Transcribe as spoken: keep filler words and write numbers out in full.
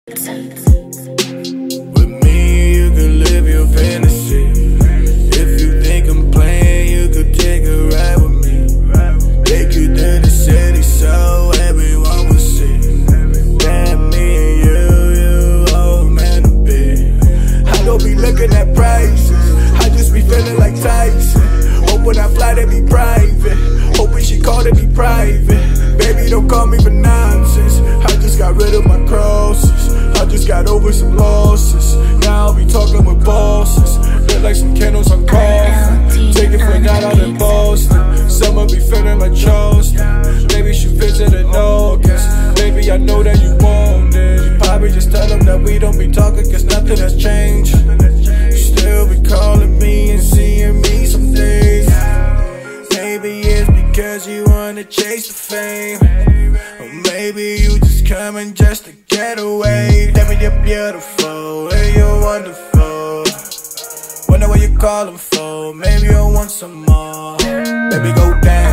With me, you could live your fantasy. If you think I'm playing, you could take a ride with me. Take you to the city so everyone will see that me and you, you old man to be. I don't be looking at prices, I just be feeling like Tyson. Hope when I fly to be private, hoping she call to be private. Baby, don't call me for nonsense, I just got rid of my crosses. I just got over some losses, now I'll be talking with bosses. Feel like some candles on coffee, take it for a night out in Boston. Summer be feeling like Charleston, maybe she visit in August. Baby, I know that you want it, you probably just tell them that we don't be talking cause nothing has changed. You still be calling me and seeing me some days. Maybe it's because you wanna chase the fame, or maybe you just coming just to get away. Tell me you're beautiful and you're wonderful. Wonder what you're calling for, maybe you'll want some more. Baby, go down.